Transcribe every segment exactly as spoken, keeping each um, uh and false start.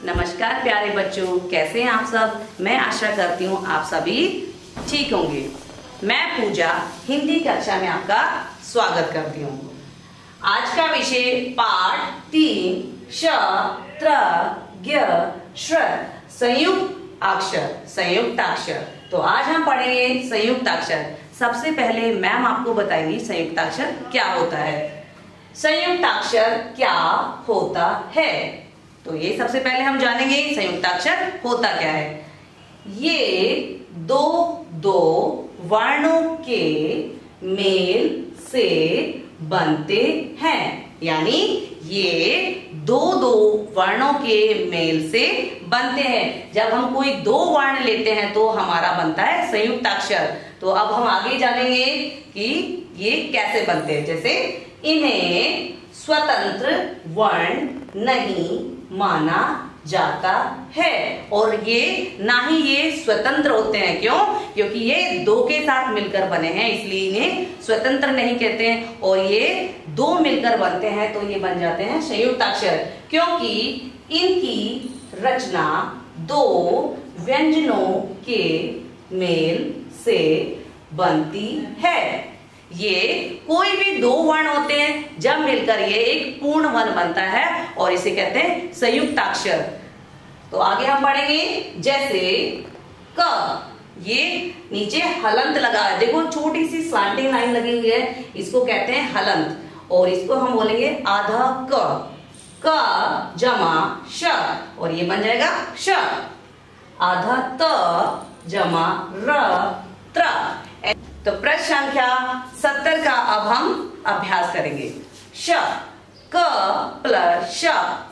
नमस्कार प्यारे बच्चों, कैसे हैं आप सब। मैं आशा करती हूँ आप सभी ठीक होंगे। मैं पूजा हिंदी कक्षा में आपका स्वागत करती हूँ। आज का विषय पाठ तीन श त्र ज्ञ श्र संयुक्त अक्षर संयुक्त अक्षर। तो आज हम पढ़ेंगे संयुक्त अक्षर। सबसे पहले मैम आपको बताएंगी संयुक्त अक्षर क्या होता है। संयुक्त अक्षर क्या होता है, तो ये सबसे पहले हम जानेंगे संयुक्त अक्षर होता क्या है। ये दो दो वर्णों के मेल से बनते हैं, यानी ये दो दो वर्णों के मेल से बनते हैं। जब हम कोई दो वर्ण लेते हैं तो हमारा बनता है संयुक्त अक्षर। तो अब हम आगे जानेंगे कि ये कैसे बनते हैं। जैसे इन्हें स्वतंत्र वर्ण नहीं माना जाता है, और ये ना ही ये स्वतंत्र होते हैं। क्यों? क्योंकि ये दो के साथ मिलकर बने हैं, इसलिए इन्हें स्वतंत्र नहीं कहते हैं। और ये दो मिलकर बनते हैं तो ये बन जाते हैं संयुक्त अक्षर, क्योंकि इनकी रचना दो व्यंजनों के मेल से बनती है। ये कोई भी दो वर्ण होते हैं, जब मिलकर ये एक पूर्ण वर्ण बनता है और इसे कहते हैं संयुक्त अक्षर। तो आगे हम पढ़ेंगे। जैसे क, ये नीचे हलंत लगा है, देखो छोटी सी स्लैंटिंग लाइन लगी हुई है, इसको कहते हैं हलंत। और इसको हम बोलेंगे आधा क, क जमा श, और ये बन जाएगा श। आधा त जमा र त्र। तो प्रश्न संख्या सत्तर का अब हम अभ्यास करेंगे। श क प्लस श,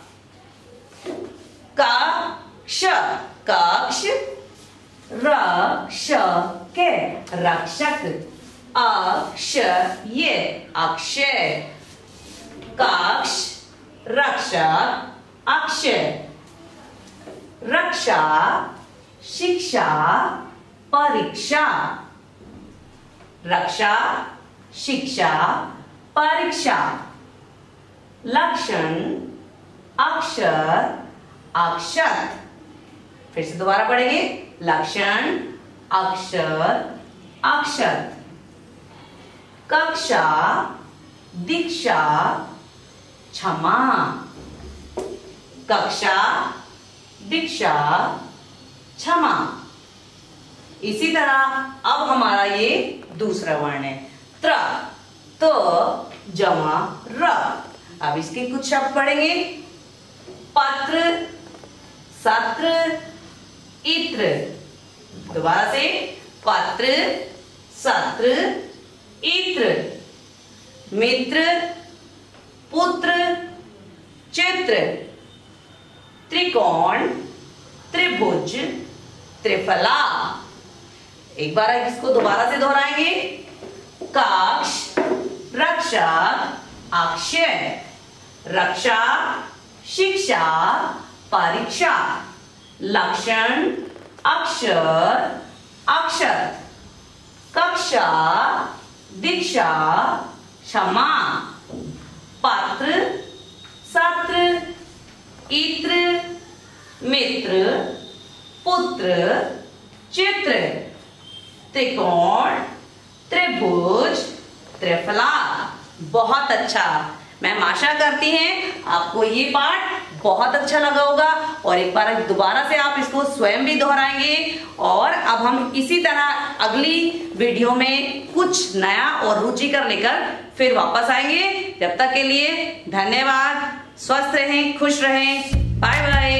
का श कक्ष, र श के रक्षक, अक्ष ये अक्षय, कक्ष रक्षक अक्षय, रक्षा शिक्षा परीक्षा, रक्षा शिक्षा परीक्षा, लक्षण अक्षर अक्षत। फिर से दोबारा पढ़ेंगे। लक्षण अक्षर अक्षत, कक्षा दीक्षा क्षमा, कक्षा दीक्षा क्षमा। इसी तरह अब हमारा ये दूसरा वर्ण है त्र, त जमा र। अब इसके कुछ शब्द पढ़ेंगे। पत्र सत्र इत्र। दोबारा से पत्र सत्र इत्र, मित्र पुत्र चित्र, त्रिकोण त्रिभुज त्रिफला। एक बार इसको दोबारा से दोहराएंगे। कक्ष रक्षा अक्षय, रक्षा शिक्षा परीक्षा, लक्षण अक्षर अक्षत, कक्षा दीक्षा क्षमा, पत्र सत्र इत्र मित्र पुत्र चित्र, त्रिकोण त्रिभुज त्रिफला। बहुत अच्छा। मैं आशा करती हैं आपको ये पाठ बहुत अच्छा लगा होगा, और एक बार दोबारा से आप इसको स्वयं भी दोहराएंगे। और अब हम इसी तरह अगली वीडियो में कुछ नया और रुचिकर लेकर फिर वापस आएंगे। जब तक के लिए धन्यवाद। स्वस्थ रहें, खुश रहें। Bye bye.